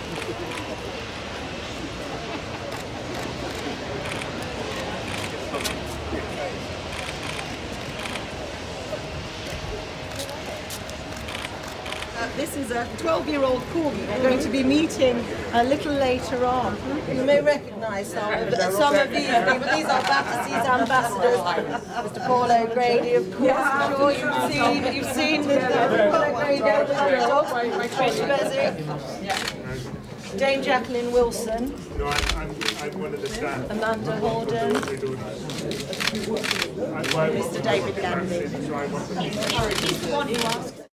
This is a 12-year-old corgi we're going to be meeting a little later on. You may recognise some of these people. These are Battersea's ambassadors. Mr. Paul O'Grady, of course. I'm sure you've seen the Paul O'Grady dog, Trish Beswick, Dame Jacqueline Wilson, No, I'm one of the staff. Amanda Horden, Mr. David Gandy. So I work with He's the one who asked.